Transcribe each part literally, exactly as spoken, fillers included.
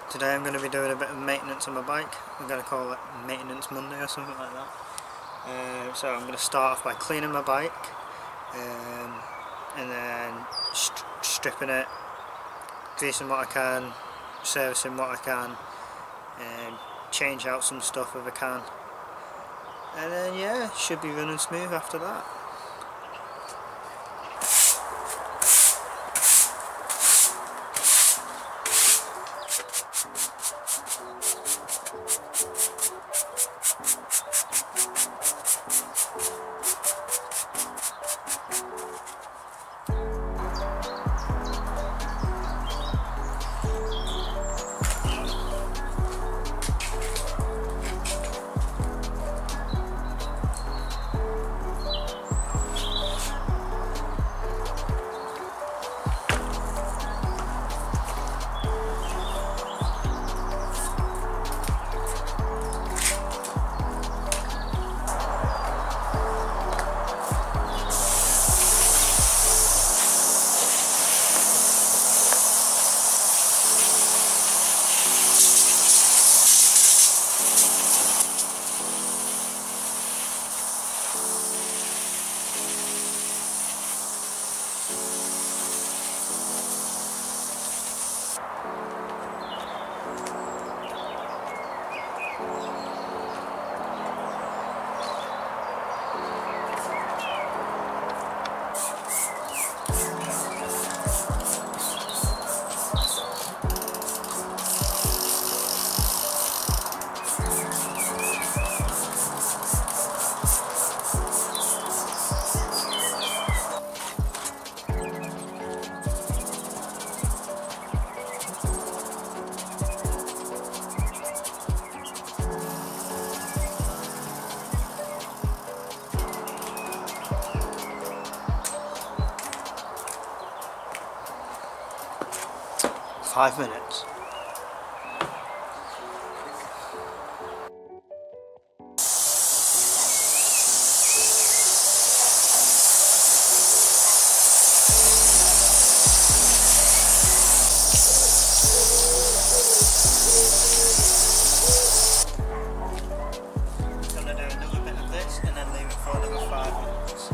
Today I'm going to be doing a bit of maintenance on my bike. I'm going to call it Maintenance Monday or something like that. Uh, so I'm going to start off by cleaning my bike, um, and then st stripping it, greasing what I can, servicing what I can, and change out some stuff if I can. And then yeah, should be running smooth after that. Five minutes. I'm gonna do another bit of this and then leave it for another five minutes.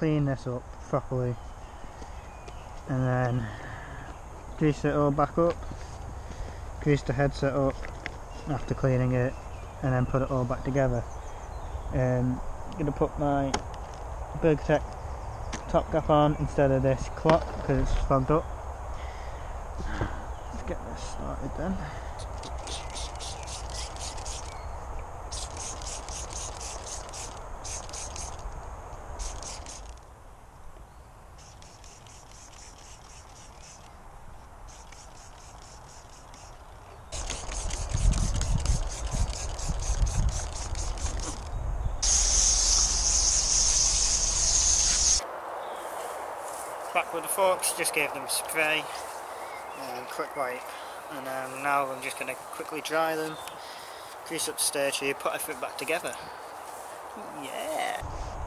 clean this up properly and then grease it all back up, grease the headset up after cleaning it, and then put it all back together. Um, I'm going to put my Bergtech top cap on instead of this clock because it's fogged up. Let's get this started then. Back with the forks, just gave them spray and quick wipe, and um, now I'm just going to quickly dry them, grease up the stir tube, put everything back together. Yeah!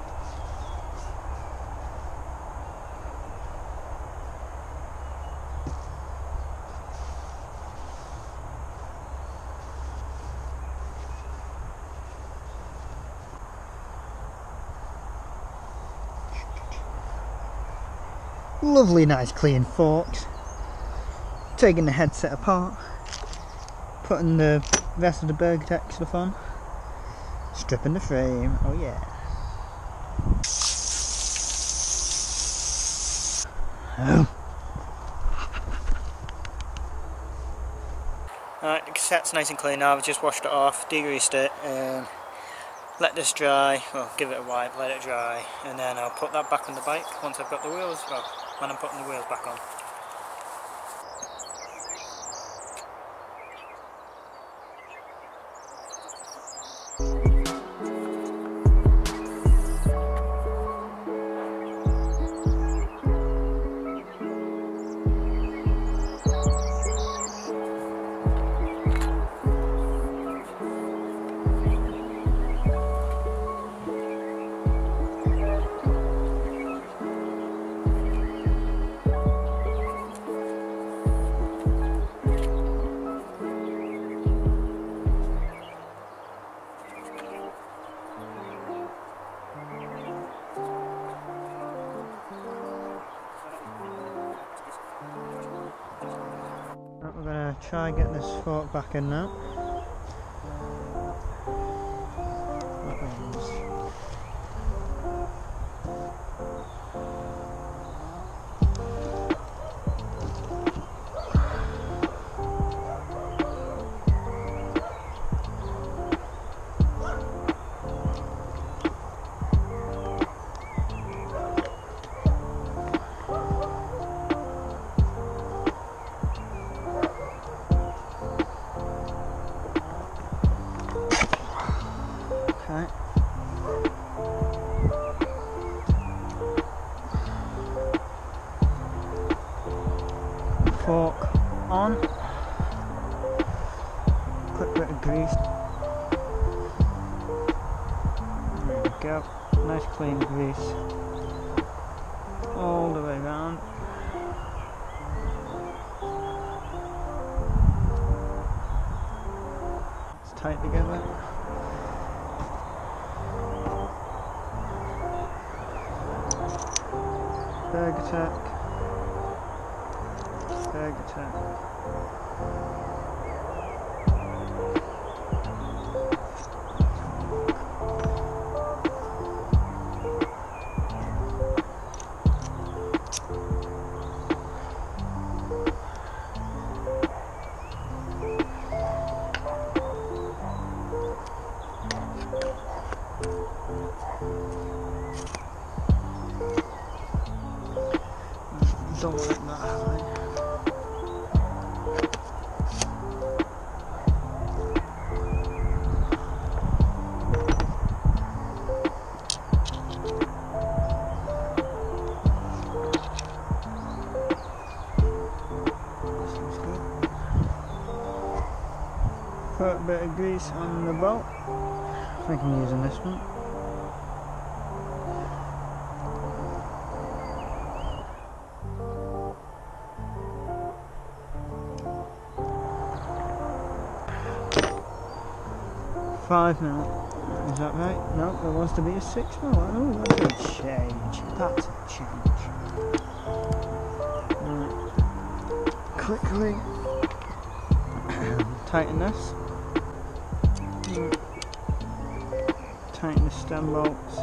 Lovely nice clean forks. Taking the headset apart, putting the rest of the Bergtech stuff on, stripping the frame, oh yeah. Oh. Alright, the cassette's nice and clean now. I've just washed it off, degreased it, um, let this dry, well give it a wipe, let it dry, and then I'll put that back on the bike once I've got the wheels, well when I'm putting the wheels back on. We're going to try and get this fork back in now. That means fork on, quick bit of grease, there we go, nice clean grease all the way around. It's tight together. Bergtech. Bergtech. Don't want it that high. Put a bit of grease on the bolt. I think I'm using this one. Five minutes. Is that right? No, there wants to be a six mil. Oh, that's a change. That's a change. Right. Quickly tighten this. Right. Tighten the stem bolts.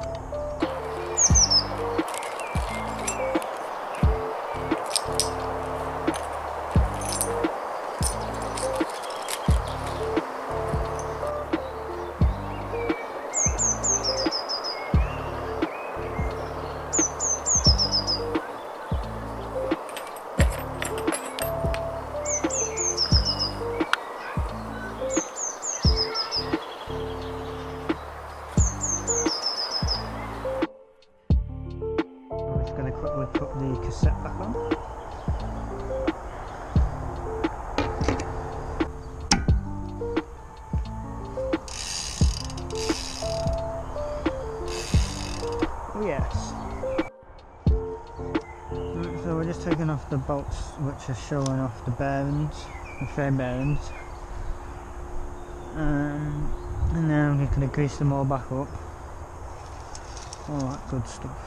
Quickly put the cassette back on. Oh yes. Right, so we're just taking off the bolts which are showing off the bearings, the frame bearings, um, and then I'm just going to grease them all back up. All that good stuff.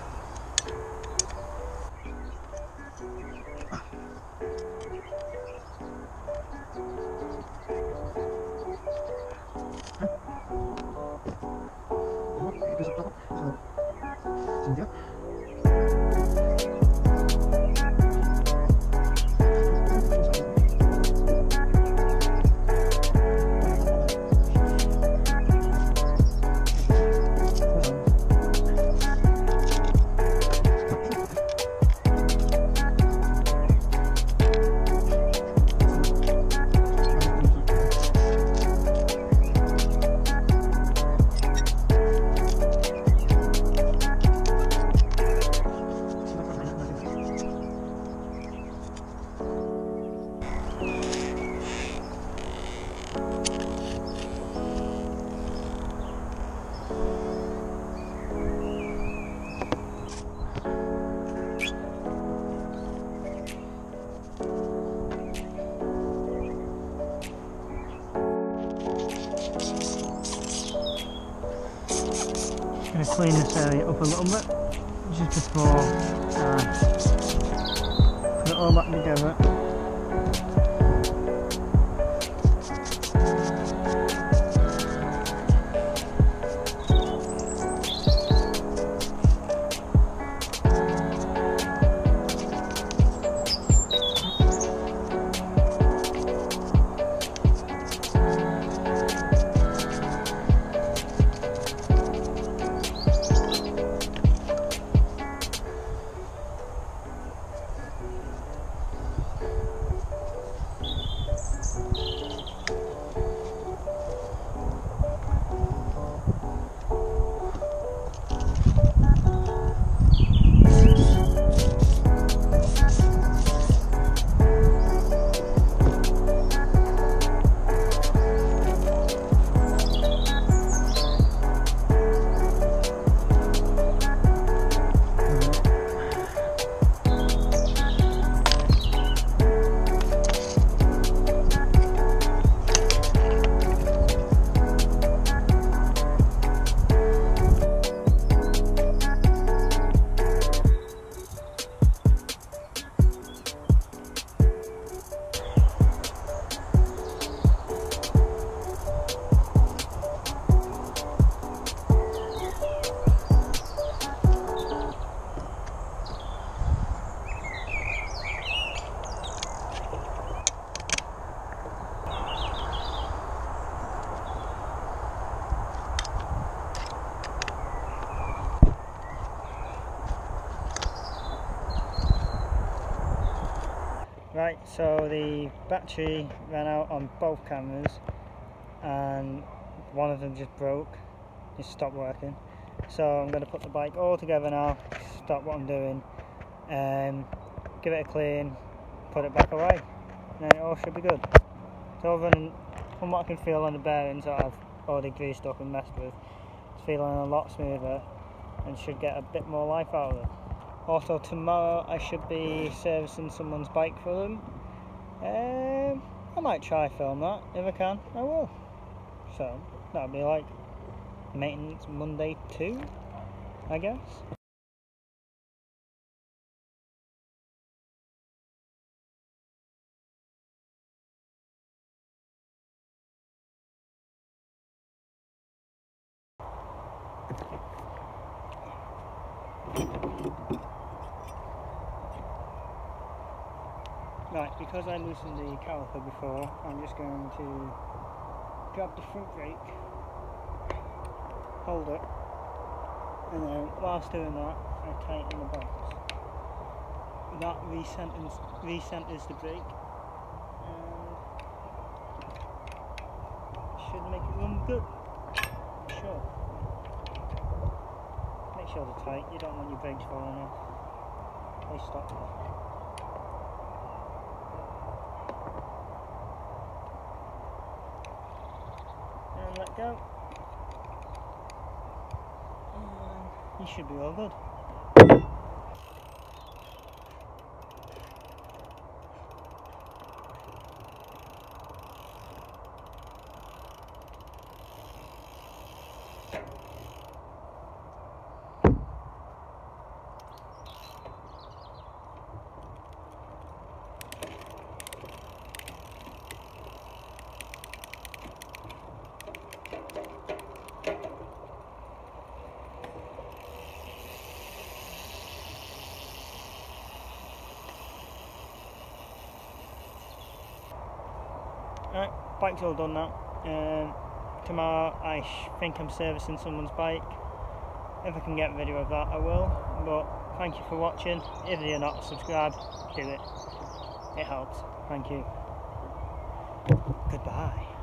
Going to clean this area up a little bit just before I put it all back together. Right, so the battery ran out on both cameras and one of them just broke, just stopped working. So I'm going to put the bike all together now, stop what I'm doing, um, give it a clean, put it back away, and then it all should be good. So than, from what I can feel on the bearings that I've already greased up and messed with, it's feeling a lot smoother and should get a bit more life out of it. Also tomorrow I should be servicing someone's bike for them. Um, I might try film that, if I can, I will. So, that'll be like maintenance Monday two, I guess. Right, because I loosened the caliper before, I'm just going to grab the front brake, hold it, and then whilst doing that, I tighten the bolts. That recenters, recenters the brake and should make it run good. I'm sure. Make sure they're tight, you don't want your brakes falling off. They stop there. And let go. And you should be all good. Right, bike's all done now. Um, tomorrow I think I'm servicing someone's bike. If I can get a video of that I will, but thank you for watching. If you're not subscribed, do it. It helps. Thank you. Goodbye.